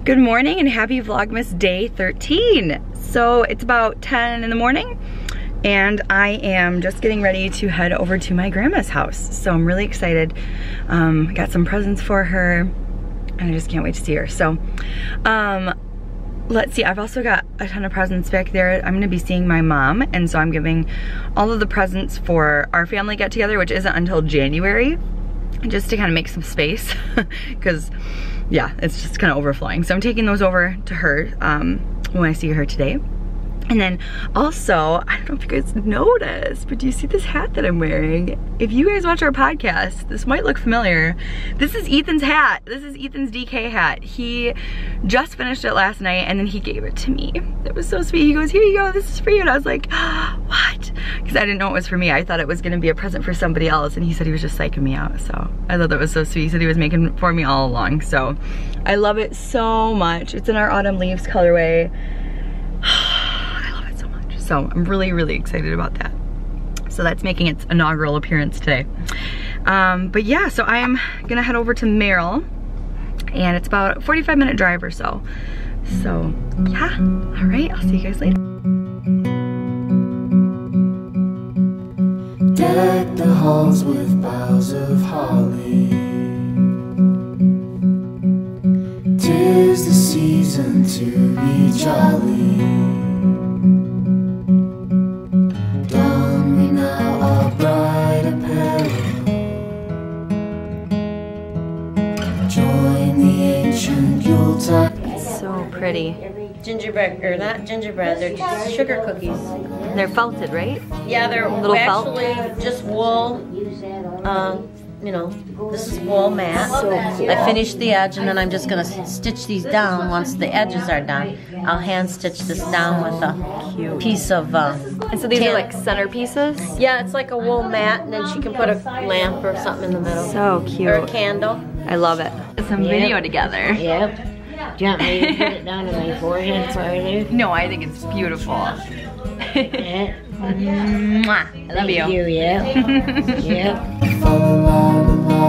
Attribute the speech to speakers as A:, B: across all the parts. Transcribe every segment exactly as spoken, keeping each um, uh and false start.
A: Good morning and happy Vlogmas day thirteen. So it's about ten in the morning and I am just getting ready to head over to my grandma's house. So I'm really excited. Um, I got some presents for her and I just can't wait to see her. So um, let's see, I've also got a ton of presents back there. I'm gonna be seeing my mom, and so I'm giving all of the presents for our family get together, which isn't until January, just to kind of make some space because yeah, it's just kind of overflowing. So I'm taking those over to her um, when I see her today. And then also, I don't know if you guys noticed, but do you see this hat that I'm wearing? If you guys watch our podcast, this might look familiar. This is Ethan's hat. This is Ethan's D K hat. He just finished it last night and then he gave it to me. That was so sweet. He goes, here you go, this is for you. And I was like, oh, what? Because I didn't know it was for me. I thought it was gonna be a present for somebody else, and he said he was just psyching me out. So I thought that was so sweet. He said he was making it for me all along. So I love it so much. It's in our autumn leaves colorway. So I'm really, really excited about that. So that's making its inaugural appearance today. Um, but yeah, so I'm gonna head over to Merrill, and it's about a forty-five minute drive or so. So yeah, all right, I'll see you guys later.
B: Deck the halls with boughs of holly. 'Tis the season to be jolly.
A: It's so pretty.
C: Gingerbread, or not gingerbread, they're just sugar cookies.
A: They're felted, right?
C: Yeah, they're
A: Little
C: actually
A: felt?
C: just wool. Um, you know, this is wool mat. So I finished the edge, and then I'm just gonna stitch these down. Once the edges are done, I'll hand stitch this down with a Cute. piece of. Uh,
A: and so these
C: tan.
A: are like centerpieces?
C: Yeah, it's like a wool mat, and then she can put a lamp or something in the middle.
A: So cute.
C: Or a candle.
A: I love it. Some
D: Yep.
A: video together.
D: Yep. Do you want me to put it down to my forehead farther?
A: No, I think it's beautiful.
D: Yeah.
A: Mwah. I love you.
D: Thank you, yeah. Yep.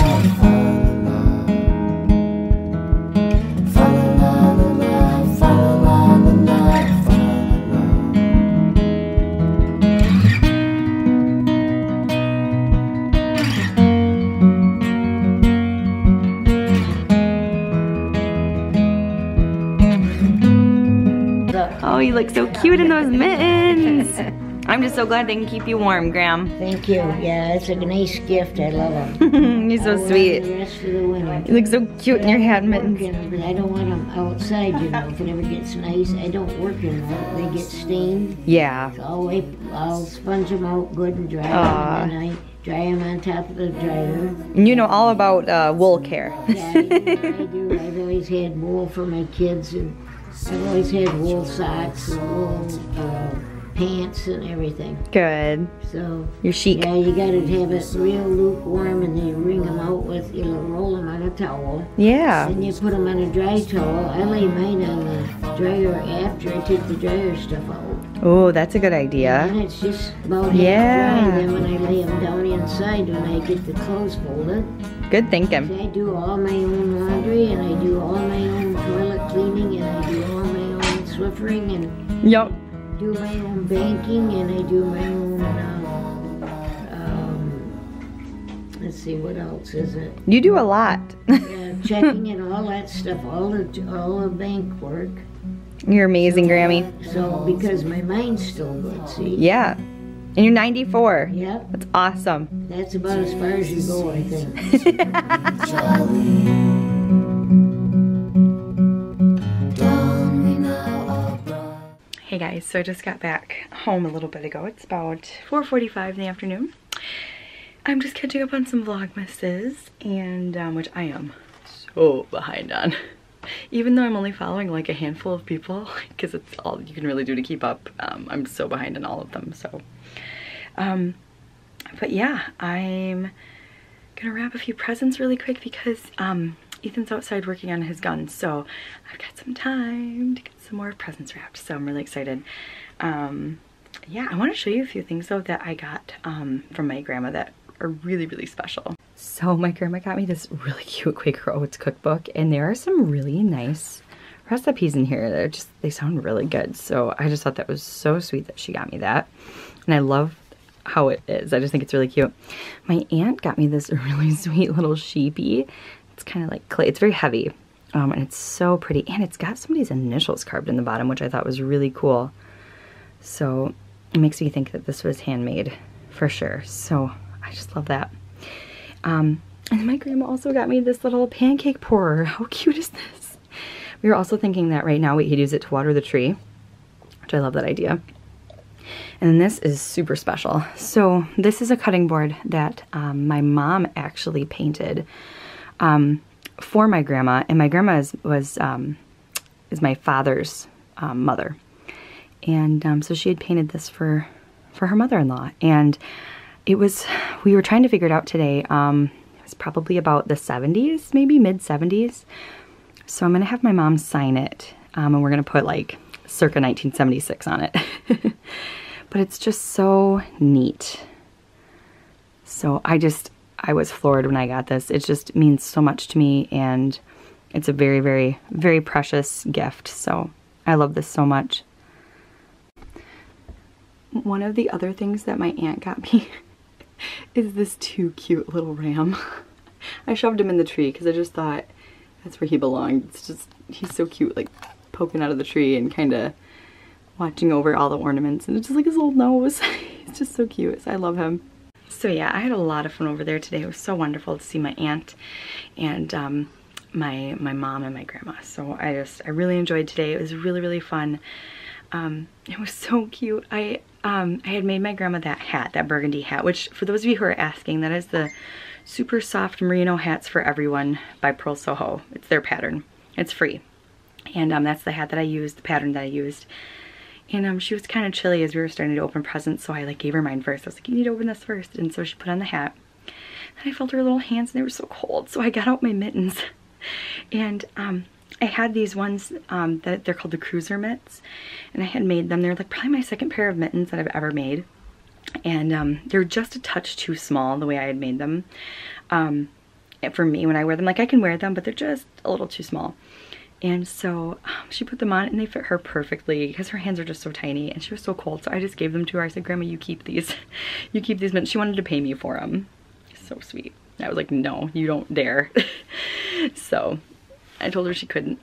A: Oh, you look so cute in those mittens. I'm just so glad they can keep you warm, Graham.
D: Thank you. Yeah, it's a nice gift. I love them.
A: You're so
D: I'll wear
A: sweet.
D: them the rest of the winter.
A: You look so cute in your hat mittens.
D: Working, but I don't want them outside, you know. If it ever gets nice, I don't work in them. They get stained.
A: Yeah.
D: So I'll, wipe, I'll sponge them out good and dry
A: Aww.
D: them, and then I dry them on top of the dryer.
A: And you know all about uh, wool care.
D: Yeah, I do, I do. I've always had wool for my kids, and I've always had wool socks and wool uh, pants and everything.
A: Good.
D: So
A: You're chic.
D: yeah, you gotta have it real lukewarm, and then you wring them out with, you know, roll them on a towel.
A: Yeah.
D: And you put them on a dry towel. I lay mine on the dryer after I take the dryer stuff out.
A: Oh, that's a good
D: And
A: idea.
D: it's just about half
A: Yeah.
D: dry. Then when I lay them down inside, when I get the clothes folded,
A: Good thinking.
D: I do all my own laundry, and I do all my own toilet cleaning, and I do all my own Swiffering, and
A: Yep.
D: do my own banking, and I do my own, um, um, let's see, what else is it?
A: You do a lot.
D: Yeah, checking and all that stuff, all the, all the bank work.
A: You're amazing, Grammy.
D: So, because my mind's still good, see?
A: Yeah. And you're ninety-four.
D: Yep.
A: That's awesome.
D: That's about as far as you go, I think.
A: Hey guys, so I just got back home a little bit ago. It's about four forty-five in the afternoon. I'm just catching up on some Vlogmases, and um, which I am so behind on. Even though I'm only following like a handful of people, because it's all you can really do to keep up, um, I'm so behind on all of them, so. Um, but yeah, I'm gonna wrap a few presents really quick because um, Ethan's outside working on his gun, so I've got some time to get some more presents wrapped, so I'm really excited. Um, yeah, I want to show you a few things though that I got um, from my grandma that are really, really special. So my grandma got me this really cute Quaker Oats cookbook, and there are some really nice recipes in here. They're just, they sound really good. So I just thought that was so sweet that she got me that. And I love how it is. I just think it's really cute. My aunt got me this really sweet little sheepy. It's kind of like clay. It's very heavy. Um, and it's so pretty. And it's got somebody's initials carved in the bottom, which I thought was really cool. So it makes me think that this was handmade for sure. So I just love that. Um, and my grandma also got me this little pancake pourer. How cute is this? We were also thinking that right now we could use it to water the tree, which I love that idea. And then this is super special. So this is a cutting board that um, my mom actually painted um, for my grandma. And my grandma is, was, um, is my father's um, mother. And um, so she had painted this for, for her mother-in-law. And it was, we were trying to figure it out today. Um, it was probably about the seventies, maybe mid seventies. So I'm going to have my mom sign it. Um, and we're going to put like circa nineteen seventy-six on it. But it's just so neat. So I just, I was floored when I got this. It just means so much to me, and it's a very, very, very precious gift. So I love this so much. One of the other things that my aunt got me is this too cute little ram. I shoved him in the tree because I just thought that's where he belonged. It's just, he's so cute, like poking out of the tree and kind of watching over all the ornaments, and it's just like his little nose. It's just so cute. So I love him. So yeah, I had a lot of fun over there today. It was so wonderful to see my aunt and um, my my mom and my grandma. So I just, I really enjoyed today. It was really, really fun. Um, it was so cute. I um, I had made my grandma that hat, that burgundy hat, which for those of you who are asking, that is the Super Soft Merino Hats for Everyone by Pearl Soho. It's their pattern. It's free. And um, that's the hat that I used, the pattern that I used. And um, she was kind of chilly as we were starting to open presents, so I like gave her mine first. I was like, you need to open this first. And so she put on the hat. And I felt her little hands, and they were so cold. So I got out my mittens. And um, I had these ones um, that they're called the cruiser mitts. And I had made them. They're like probably my second pair of mittens that I've ever made. And um, they're just a touch too small the way I had made them. Um, for me, when I wear them, like I can wear them, but they're just a little too small. And so um, she put them on, and they fit her perfectly because her hands are just so tiny, and she was so cold. So I just gave them to her. I said, Grandma, you keep these. You keep these mittens. She wanted to pay me for them. So sweet. I was like, no, you don't dare. So I told her she couldn't.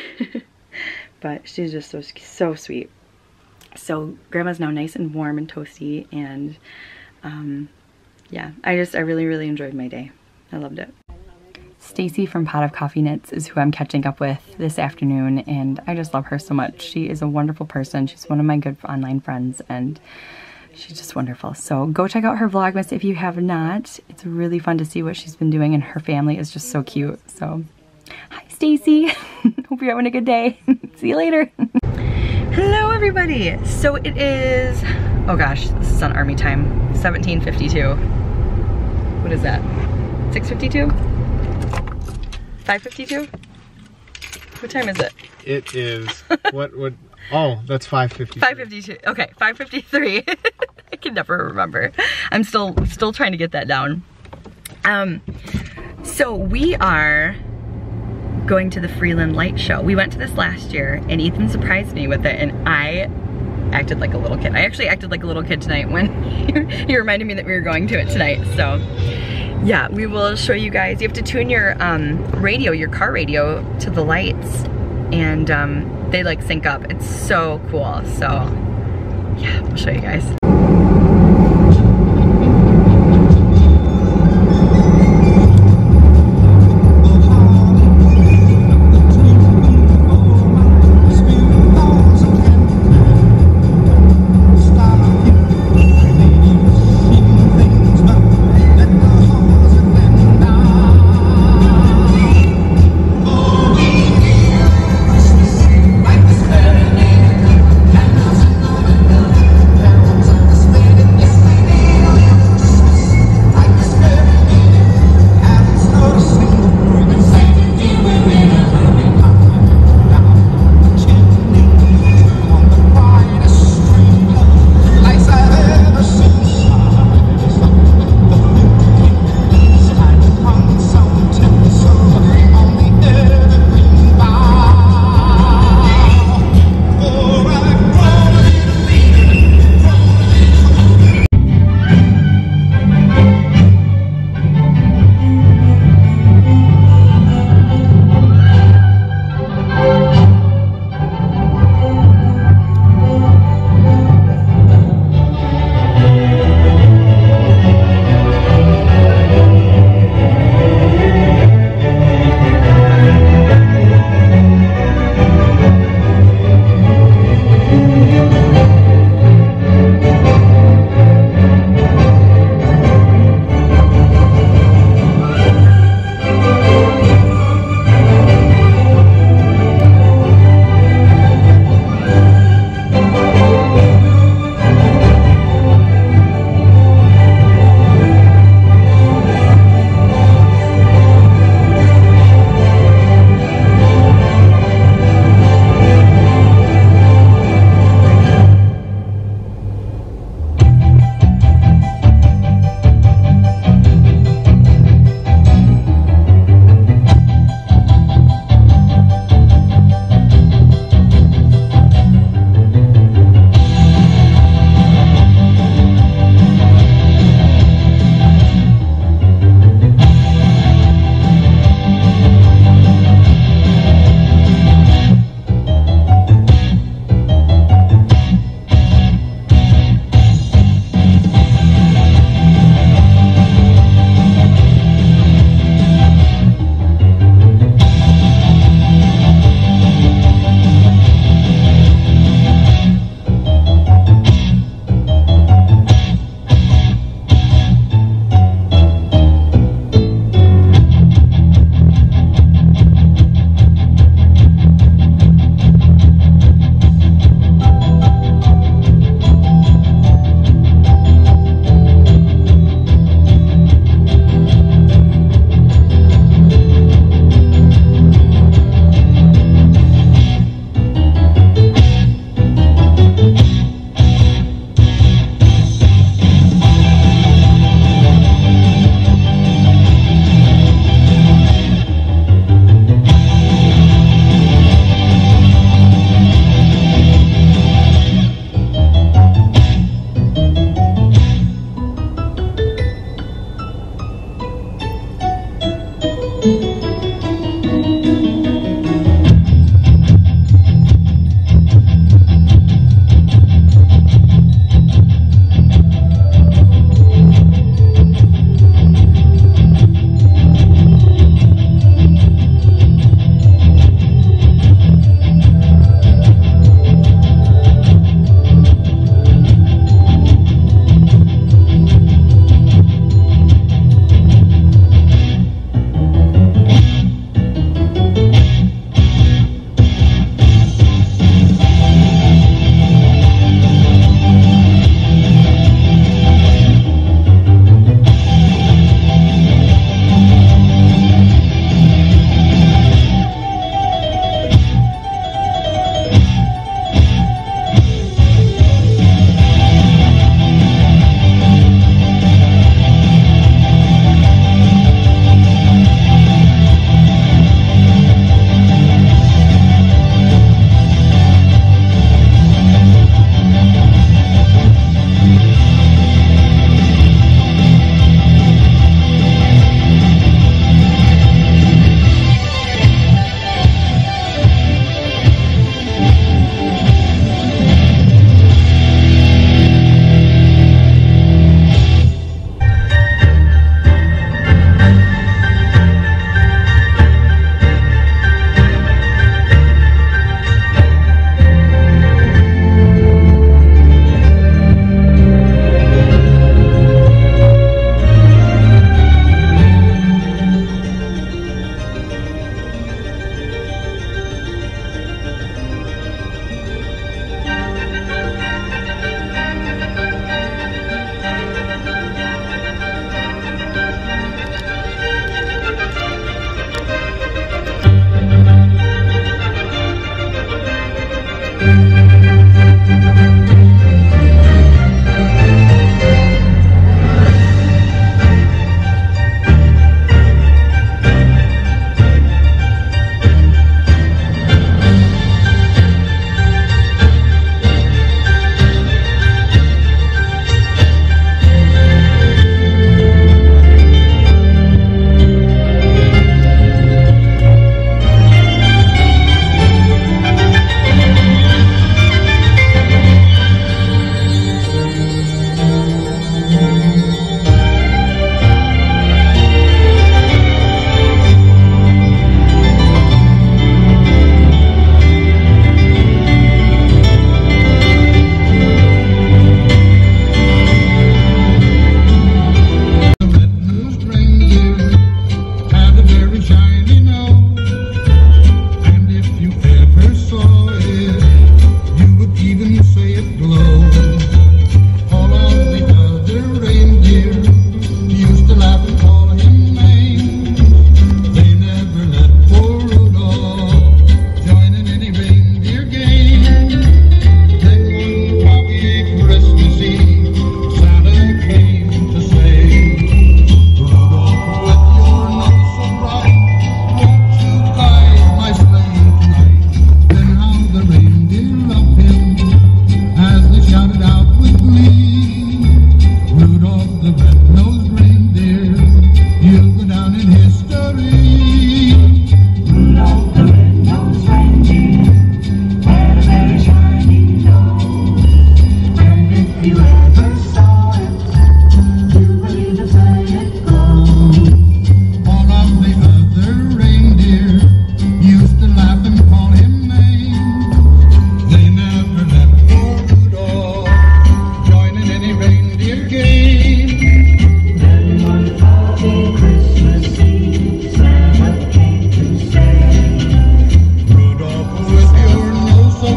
A: But she's just so, so sweet. So Grandma's now nice and warm and toasty, and um, yeah, I just, I really, really enjoyed my day. I loved it. Stacy from Pot of Coffee Knits is who I'm catching up with this afternoon, and I just love her so much. She is a wonderful person. She's one of my good online friends, and she's just wonderful. So go check out her Vlogmas if you have not. It's really fun to see what she's been doing, and her family is just so cute. So hi Stacy. Hope you're having a good day. See you later. Hello everybody. So it is, oh gosh, this is on Army time, seventeen fifty-two. What is that? six fifty-two? five fifty-two? What time is it?
E: It is, what would, oh, that's five fifty-two.
A: five fifty-two, okay, five fifty-three. I can never remember. I'm still, still trying to get that down. Um, so we are going to the Freeland Light Show. We went to this last year, and Ethan surprised me with it, and I acted like a little kid. I actually acted like a little kid tonight when he reminded me that we were going to it tonight, so. Yeah, we will show you guys. You have to tune your um, radio, your car radio, to the lights, and um, they like sync up. It's so cool. So yeah, I'll show you guys.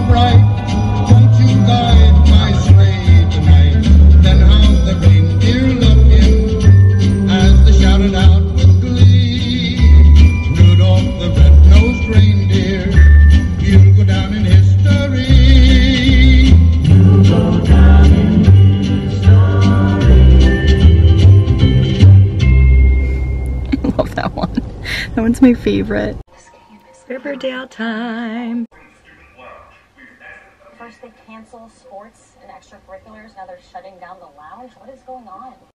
F: bright, won't you guide my sleigh tonight? Then how the reindeer looking as they shouted out with glee. Rudolph the red-nosed reindeer, you'll go down in history. You'll go down in
A: I love that one. That one's my favorite. Riverdale time.
G: First they cancel sports and extracurriculars, now they're shutting down the lounge. What is going on?